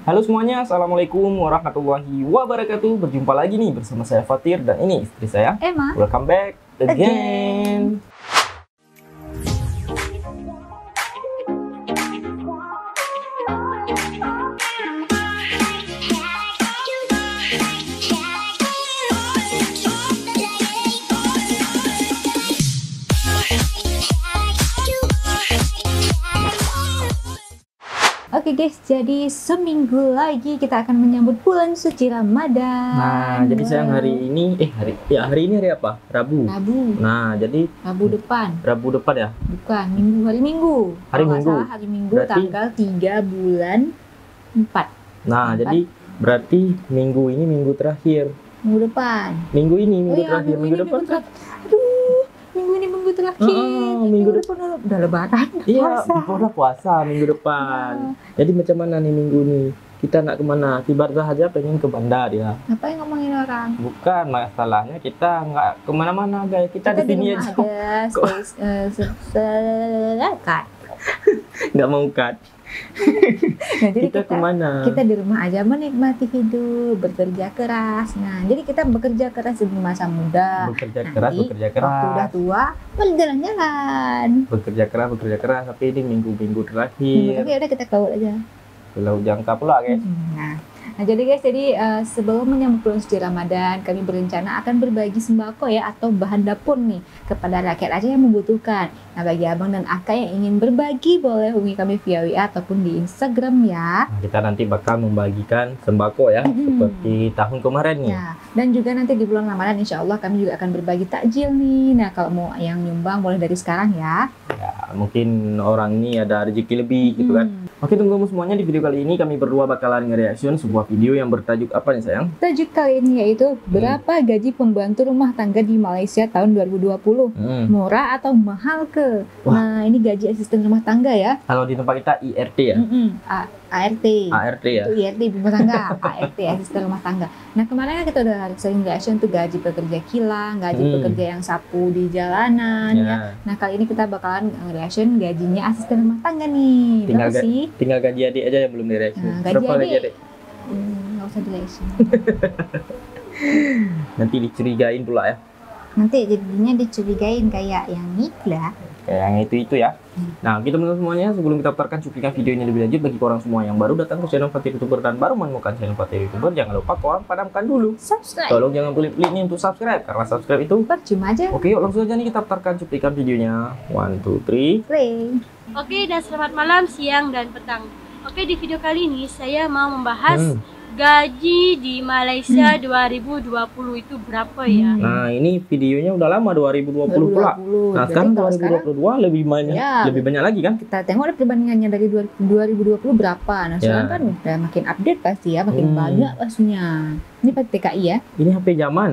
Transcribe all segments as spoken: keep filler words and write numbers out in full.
Halo semuanya, Assalamualaikum warahmatullahi wabarakatuh. Berjumpa lagi nih bersama saya Fatir dan ini istri saya Emma. Welcome back again, again. Oke guys, jadi seminggu lagi kita akan menyambut bulan suci Ramadan. Nah, wow. Jadi sayang hari ini, eh hari, ya hari ini hari apa? Rabu. Rabu. Nah, jadi Rabu depan. Rabu depan ya? Bukan, Minggu, hari Minggu. Hari Kalau Minggu. salah, hari Minggu berarti, tanggal tiga bulan empat. Nah, empat. jadi berarti minggu ini minggu terakhir. Minggu depan. Minggu ini minggu oh, ya, terakhir, minggu, minggu ini, depan. Minggu terakhir. Aduh, minggu ini minggu terakhir. Oh, minggu, minggu depan udah lebaran. Iya, udah puasa minggu depan. Ya. Jadi macam mana nih minggu nih? Kita nak kemana? Tiba-tiba aja pengen ke bandar ya. Apa yang ngomongin orang? Bukan, masalahnya kita nggak kemana-mana guys. Kita, kita di sini aja. Aja. Nggak mau cut. Nah, jadi kita, kita kemana? Kita di rumah aja menikmati hidup, bekerja keras. Nah, jadi kita bekerja keras di masa muda. Bekerja keras, nanti, bekerja keras. Waktu udah tua, berjalan-jalan. Bekerja keras, bekerja keras. Tapi ini minggu-minggu terakhir. Minggu terakhir udah kita keluar aja. Pulau jangka pula guys. Nah, nah jadi guys, jadi uh, sebelum menyambut bulan suci Ramadan, kami berencana akan berbagi sembako ya atau bahan dapur nih kepada rakyat Aceh yang membutuhkan. Nah, bagi abang dan akak yang ingin berbagi boleh hubungi kami via W A ataupun di Instagram ya. Nah, kita nanti bakal membagikan sembako ya, mm-hmm. seperti tahun kemarin nih. Ya, dan juga nanti di bulan Ramadan insya Allah kami juga akan berbagi takjil nih. Nah, kalau mau yang nyumbang boleh dari sekarang ya. Ya, mungkin orang ini ada rezeki lebih mm-hmm. gitu kan. Oke, tunggu semuanya di video kali ini kami berdua bakalan nge-reaction sebuah video yang bertajuk apa nih sayang? Tajuk kali ini yaitu berapa hmm. gaji pembantu rumah tangga di Malaysia tahun dua ribu dua puluh? Hmm. Murah atau mahal ke? Wah. Nah, ini gaji asisten rumah tangga ya. Kalau di tempat kita I R T ya? Mm-mm. A ART. ART ya? Itu I R T rumah tangga, A R T asisten rumah tangga. Nah, kemarin kan kita udah sering reaction tuh gaji pekerja kilang, gaji hmm. pekerja yang sapu di jalanan yeah. ya. Nah, kali ini kita bakalan reaction gajinya asisten rumah tangga nih. Tinggal, ga sih? tinggal gaji adik aja yang belum di-reaction. Nah, gaji Berapa adik? gaji adik? Hmm, nggak usah di-reaction. Nanti dicurigain pula ya. Nanti jadinya dicurigain kayak yang iklan. Kayak yang itu-itu ya. Hmm. Nah, kita teman-teman semuanya, sebelum kita putarkan cuplikan video ini lebih lanjut, bagi orang semua yang baru datang ke channel Fatir YouTuber dan baru menemukan channel Fatir YouTuber, jangan lupa korang padamkan dulu subscribe. Tolong jangan pelit-pelit nih untuk subscribe, karena subscribe itu percuma aja. Oke, yuk langsung aja nih kita putarkan cuplikan videonya. One, two, three, play. Oke, dan selamat malam, siang, dan petang. Oke, di video kali ini saya mau membahas hmm. gaji di Malaysia hmm. dua ribu dua puluh itu berapa ya? Nah, ini videonya udah lama dua ribu dua puluh pula. Nah, sekarang dua ribu dua puluh dua lebih banyak, ya, lebih banyak lagi kan? Kita tengok ada perbandingannya dari dua ribu dua puluh berapa. Nah, sekarang ya. kan udah makin update pasti ya, makin hmm. banyak pastinya. Ini pasti T K I ya? Ini H P zaman.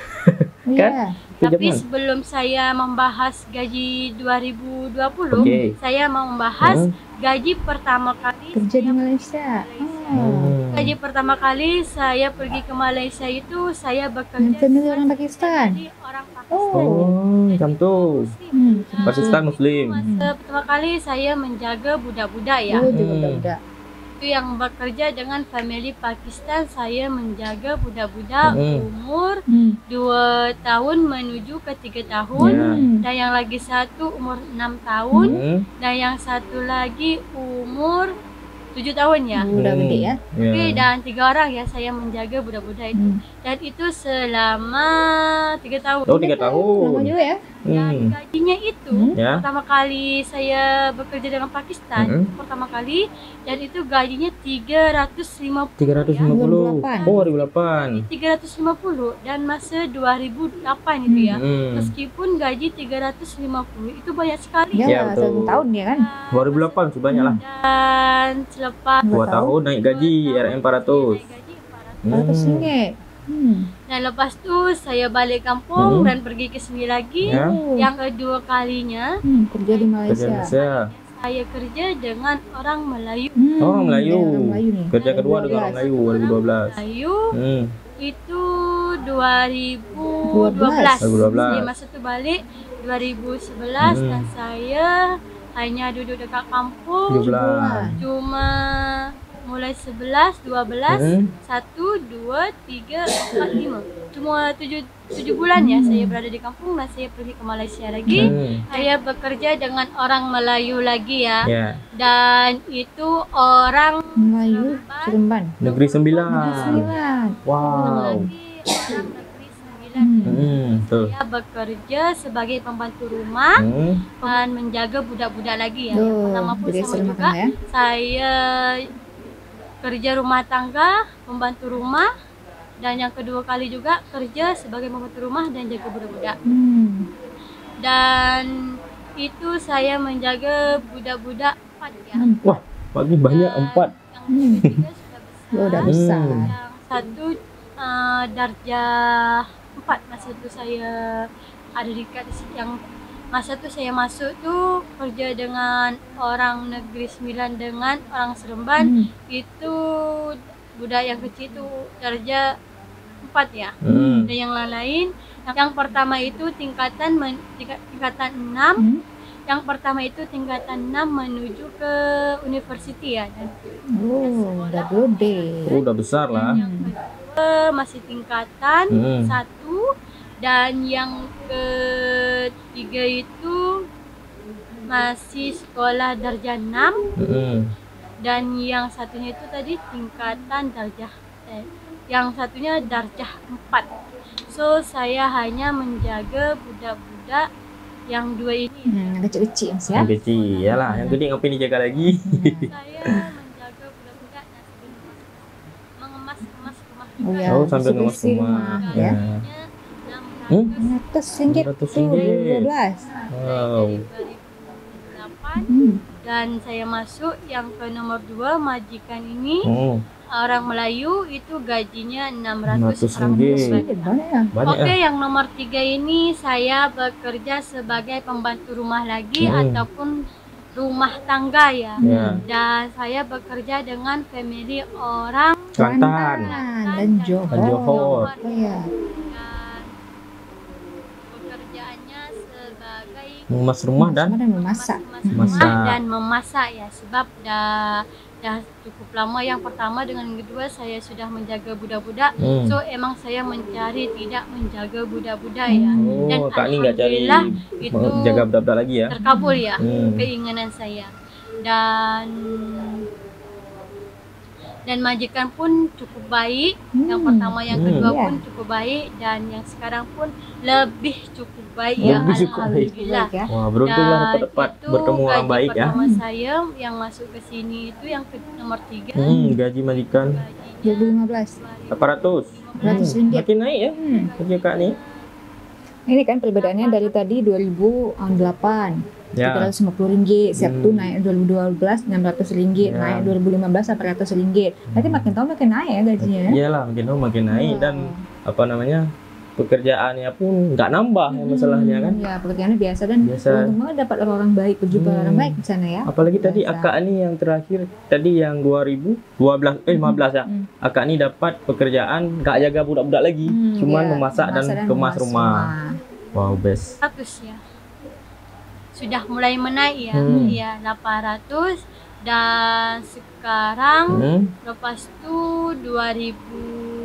Kan? Yeah. Tapi sebelum saya membahas gaji dua ribu dua puluh, okay. saya mau membahas hmm. gaji pertama kali kerja di Malaysia. Hmm. Gaji pertama kali saya pergi ke Malaysia itu saya bekerja sebagai orang Pakistan. Orang Pakistan. Oh, macam tuh. Hmm. Pakistan Muslim. Masa pertama kali saya menjaga budak-budak ya. Oh, budak-budak. Itu yang bekerja dengan family Pakistan, saya menjaga budak-budak hmm. umur hmm. dua tahun menuju ke tiga tahun yeah. dan yang lagi satu umur enam tahun hmm. dan yang satu lagi umur tujuh tahun ya. Udah hmm. gede ya. Oke, okay, dan tiga orang ya saya menjaga budak-budak itu. Hmm. Dan itu selama tiga tahun. Oh, tiga tahun. Lama juga ya. Dan gajinya itu hmm. pertama kali saya bekerja dengan Pakistan, hmm. pertama kali, dan itu gajinya tiga ratus lima puluh. tiga ratus lima puluh. Ya. Oh, dua ribu delapan. tiga ratus lima puluh dan masa dua ribu delapan itu ya. Hmm. Meskipun gaji tiga ratus lima puluh itu banyak sekali. Ya, ya satu tahun ya kan. dua ribu delapan sebanyak lah. Dan selepas dua tahun naik gaji R M empat ratus. empat ratus ringgit. Hmm. Dan lepas tu saya balik kampung hmm. dan pergi ke sini lagi. Ya. Yang kedua kalinya hmm, kerja di Malaysia. Kerja Malaysia. Saya kerja dengan orang Melayu. Hmm. Oh, orang Melayu. Ya, orang Melayu nih. Kerja kedua dengan orang Melayu dua ribu dua belas. Melayu. Hmm. Itu dua ribu dua belas. dua ribu dua belas. Saya masa tu balik dua ribu sebelas hmm. dan saya hanya duduk dekat kampung. tujuh belas. Cuma mulai sebelas, dua belas, Hmm. satu, dua, tiga, empat, lima. Cuma tujuh, tujuh bulan ya saya berada di kampung dan saya pergi ke Malaysia lagi. Hmm. Saya bekerja dengan orang Melayu lagi ya. Ya, Dan itu orang Melayu Seremban. Negeri Sembilan. Sembilan. Wow. lagi orang Negeri Sembilan. Hmm, betul. Saya bekerja sebagai pembantu rumah Hmm. dan menjaga budak-budak lagi ya. Yang Tuh, pertama pun jadi sama serumah juga. tangga ya. Saya kerja rumah tangga, pembantu rumah, dan yang kedua kali juga kerja sebagai pembantu rumah dan jaga budak-budak. Hmm. Dan itu saya menjaga budak-budak empat ya. Wah, pagi banyak Dan empat. Yang ketiga sudah besar. Oh, udah besar. Hmm. Yang satu uh, darjah empat masa itu saya ada di kat yang masa itu saya masuk tuh kerja dengan orang Negeri Sembilan dengan orang Seremban. Hmm. Itu budak yang kecil itu darjah empat ya. Hmm. Dan yang lain, yang pertama itu tingkatan men, tingkat- tingkatan enam. Hmm. Yang pertama itu tingkatan enam menuju ke universiti ya. Dan Oh, udah gede. Oh, udah besar lah. yang kedua masih tingkatan Hmm. satu, dan yang ketiga itu masih sekolah darjah enam, Hmm. dan yang satunya itu tadi tingkatan darjah eh, yang satunya darjah empat. So saya hanya menjaga budak-budak yang dua ini. Hmm, kecil-kecil Mas ya. Yang kecil, iyalah. Yang gede ngapain dijaga lagi? Saya menjaga budak-budak dan sambil mengemas-kemas rumah Oh juga. ya, Oh, sambil ngemas bersih-bersih rumah. ya. Ya. Gajinya enam Hmm? ratus enam ratus ringgit enam ratus tuh dua ringgit. ribu dua belas. Wow. dari dua ribu delapan. Hmm. Dan saya masuk yang ke nomor dua, majikan ini Oh, orang Melayu, itu gajinya enam enam ratus ratus orang ringgit. Muslim. Ringgit banyak ya. banyak Oke, ya. yang nomor tiga ini saya bekerja sebagai pembantu rumah lagi Hmm. ataupun rumah tangga ya. Ya. Dan saya bekerja dengan family orang Kelantan. dan Johor. Dan Johor. Oh ya. Dan pekerjaannya sebagai Mengemas rumah dan dan memasak. memasak Masak. dan memasak ya, sebab dah dah cukup lama. Yang pertama dengan yang kedua saya sudah menjaga budak-budak. Hmm. So emang saya mencari tidak menjaga budak-budak ya. Dan Oh, Kak ni nggak cari alhamdulillah itu jaga budak-budak lagi ya? terkabul ya Hmm. keinginan saya. Dan dan majikan pun cukup baik. Yang Hmm. pertama, yang Hmm. kedua Iya. pun cukup baik, dan yang sekarang pun lebih cukup baik ya, Lebih cukup baik. alhamdulillah. Baik ya. Wah, beruntunglah Dan dapat itu bertemu orang gaji baik ya. pertama saya yang masuk ke sini itu yang ke nomor tiga. Hmm, gaji majikan dua ribu Gajinya lima belas. delapan ratus. Ratus Hmm, ringgit. makin naik ya Hmm. kerja Kak ni. Ini kan perbedaannya dari tadi dua ribu delapan. Ya. tiga ratus lima puluh ringgit, Sabtu Hmm. naik dua ribu dua belas enam ratus ringgit, Ya. naik dua ribu lima belas delapan ratus ringgit. Nanti makin tahun makin naik ya gajinya ya. Iyalah, makin tahun makin naik dan apa namanya? Pekerjaannya pun nggak nambah ya masalahnya kan. Ya, pekerjaannya biasa dan Biasa. untung banget dapat orang-orang baik, berjumpa Hmm. orang baik di sana ya. Apalagi tadi Biasa. akak ni yang terakhir tadi yang dua ribu dua belas eh lima belas ya. Hmm. Akak ni dapat pekerjaan nggak jaga budak-budak lagi, Hmm, cuman ya, memasak dan kemas kemas rumah. Wow, best. ratus ya. Sudah mulai menaik ya. Hmm. Ya, delapan ratus, dan sekarang Hmm. lepas tu dua ribu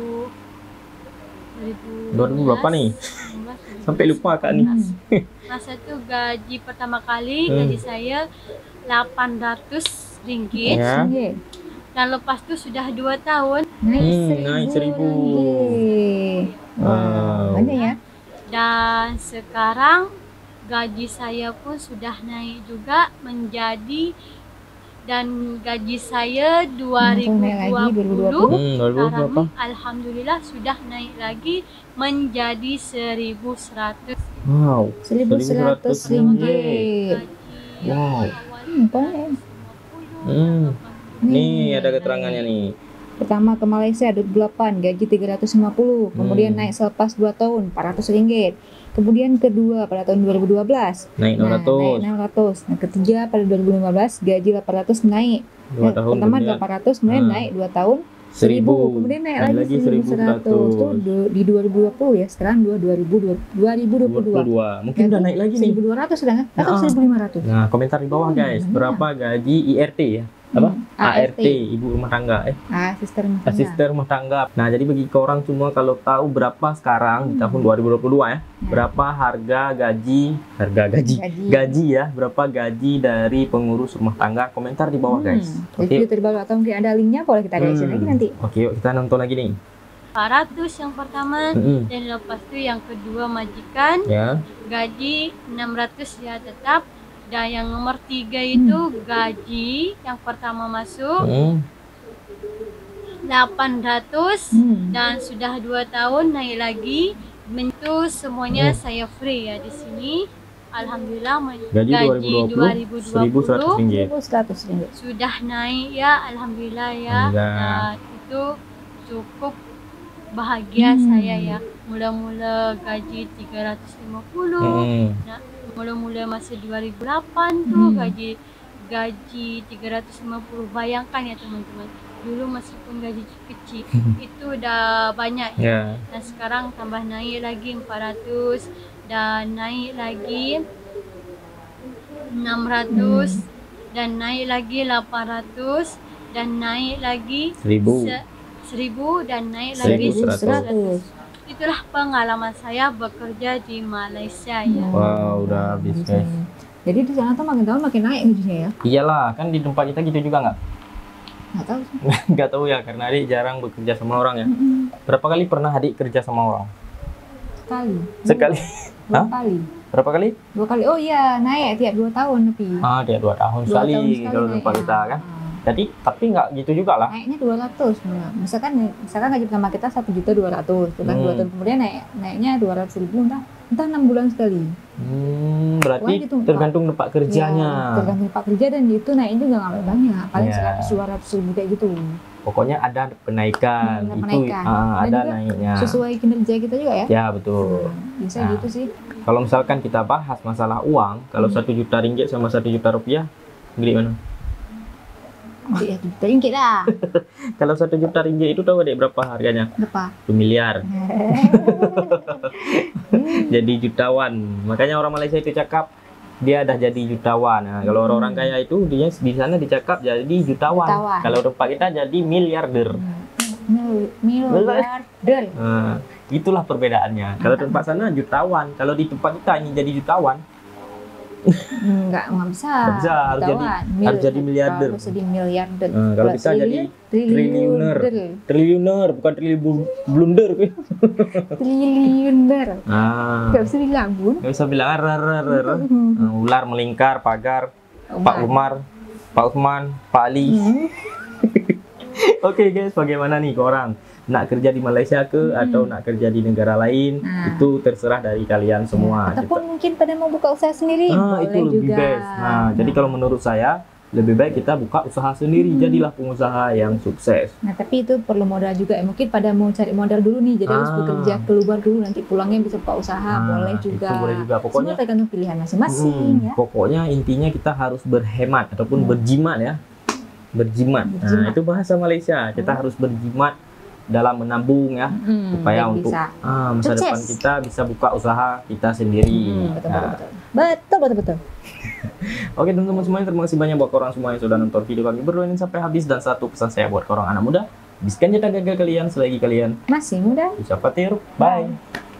dua ribu berapa nih? Sampai lupa Kak ni. Hmm. Masa tu gaji pertama kali Hmm. gaji saya lapan ratus ringgit. Ya. Ringgit. Dan lepas tu sudah dua tahun Naik Hmm, seribu. naik seribu. ringgit. Wow. Wow. Banyak ya. dan sekarang gaji saya pun sudah naik juga menjadi, dan gaji saya dua ribu Naik lagi dua dua ribu dua puluh puluh. Hmm, dua ribu berapa? sekarang alhamdulillah sudah naik lagi menjadi seribu seratus. Wow. seribu seratus ringgit. Wow. Hmm, banyak. Hmm. Nih ada keterangannya nih. Pertama ke Malaysia dua ribu delapan gaji tiga ratus lima puluh, kemudian Hmm. naik selepas dua tahun empat ratus ringgit. Kemudian kedua pada tahun dua ribu dua belas Naik enam nah, naik ratus. enam ratus. Nah, ketiga pada dua ribu lima belas gaji delapan ratus naik. Dua Nah, tahun pertama kemudian delapan ratus, kemudian Ah. naik dua tahun seribu. seribu, kemudian naik lagi seribu seribu seratus. seratus. Tuh du- di dua ribu dua puluh ya, sekarang dua dua ribu dua dua ribu dua puluh dua. Mungkin udah naik lagi nih. seribu dua ratus sudah kan? Atau Ah. seribu lima ratus? Nah, komentar di bawah guys, Hmm, berapa gaji I R T ya? apa? Hmm, A R T, ibu rumah tangga. Eh, asisten rumah tangga. asisten rumah tangga. Nah, jadi bagi orang semua kalau tahu berapa sekarang di tahun dua ribu dua puluh dua ya, Ya. berapa harga gaji, harga gaji, Gaji. gaji ya, berapa gaji dari pengurus rumah tangga? Komentar di bawah, guys. Hmm. Oke. Jadi terbaru atau mungkin ada linknya, boleh kita lihat Hmm. lagi nanti. Oke, yuk kita nonton lagi nih. empat ratus yang pertama, Mm-mm. dan lepas itu yang kedua majikan, Ya. gaji enam ratus ya tetap. Dan yang nomor tiga itu Hmm. gaji yang pertama masuk Hmm. delapan ratus, Hmm. dan sudah dua tahun naik lagi. Itu semuanya Hmm. saya free ya di sini. Alhamdulillah men- Gaji dua ribu dua puluh seribu seratus ringgit. seribu seratus ringgit. sudah naik ya, alhamdulillah ya. Alhamdulillah. Dan itu cukup bahagia Hmm. saya ya. Mula-mula gaji tiga ratus lima puluh. Hmm. Nah, mula-mula masa dua ribu lapan tuh Hmm. gaji gaji tiga ratus lima puluh. Bayangkan ya teman-teman. Dulu meskipun gaji kecil itu udah banyak ya. Ya. Dan sekarang tambah naik lagi empat ratus, dan naik lagi enam ratus, dan naik lagi delapan ratus, dan naik lagi Seribu. se- seribu, dan naik Seribu lagi seratus. Itulah pengalaman saya bekerja di Malaysia ya. Wow, udah habis, guys. Jadi di sana tuh makin tahun makin naik gajinya ya? Iyalah, kan di tempat kita gitu juga nggak? Nggak tahu sih. Nggak tahu ya, karena adik jarang bekerja sama orang ya. Mm-mm. Berapa kali pernah adik kerja sama orang? Sekali. Sekali. Dua Hah? kali. Berapa kali? Dua kali. Oh iya, naik tiap dua tahun tapi. Ah, dia dua tahun Dua sekali tahun sekali kalau naik, tempat ya. kita kan. Ah. Jadi, tapi nggak gitu juga lah. Naiknya dua ratus. Nah, misalkan misalkan gaji pertama kita satu juta dua ratus, bulan Hmm. dua tahun kemudian naik naiknya dua ratus ribu, entah entah enam bulan sekali. Hmm, berarti Wah, gitu, Pak. tergantung tempat kerjanya. Ya, tergantung tempat kerja, dan itu naiknya juga nggak banyak, paling Ya. seratus dua ratus ribu kayak gitu. Pokoknya ada penaikan, Hmm, ada itu penaikan. ah, Dan ada juga naiknya. Sesuai kinerja kita juga ya. Ya betul. Hmm, bisa Nah. gitu sih. Kalau misalkan kita bahas masalah uang, kalau Hmm. satu juta ringgit sama satu juta rupiah, beli mana? Ya, juta ringgit lah. Kalau satu juta ringgit itu tahu deh berapa harganya? Berapa? Satu miliar. Jadi jutawan. Makanya orang Malaysia itu cakap dia dah jadi jutawan. Nah, kalau orang-orang kaya itu dia di sana dicakap jadi jutawan. Jutawan. Kalau tempat kita jadi miliarder. Mil miliarder. Nah, itulah perbedaannya. Kalau tempat sana jutawan, kalau di tempat kita ingin jadi jutawan, Enggak, nggak bisa. Nggak bisa, harus jadi- Jutawan. harus jadi miliarder. Harus jadi miliarder. Nah, kalau kita jadi triliuner. Triliuner, bukan triliun blunder. Triliuner. Nah, Nggak bisa bilang, Bun. nggak bisa bilang ar, ar, ar, ar. Nah, ular melingkar pagar. Pak Umar, Pak Uthman, Pak Ali. Hmm. Oke guys, bagaimana nih orang nak kerja di Malaysia ke atau nak kerja di negara lain? Nah. Itu terserah dari kalian semua. Ataupun mungkin pada mau buka usaha sendiri, Ah, boleh itu lebih juga. best. Nah, jadi kalau menurut saya lebih baik kita buka usaha sendiri, Hmm. jadilah pengusaha yang sukses. Nah, tapi itu perlu modal juga ya. Mungkin pada mau cari modal dulu nih, jadi harus Ah. bekerja keluar dulu, nanti pulangnya bisa buka usaha, Nah, boleh juga. itu boleh juga. Pokoknya- Semua tergantung pilihan masing-masing Hmm, ya. Pokoknya intinya kita harus berhemat ataupun Hmm. berjimat ya. Berjimat. Nah, Berjimat. itu bahasa Malaysia. Kita Hmm. harus berjimat dalam menabung ya, Hmm, supaya biar untuk bisa. ah, masa Sukses. depan kita bisa buka usaha kita sendiri. Hmm, betul, Nah, betul, betul. Betul, betul, betul. Oke teman-teman semuanya, terima kasih banyak buat orang semua yang sudah nonton video kami berdua ini sampai habis. Dan satu pesan saya buat orang anak muda, habiskan jeda gagal kalian selagi kalian Masih muda. bisa petir. Bye.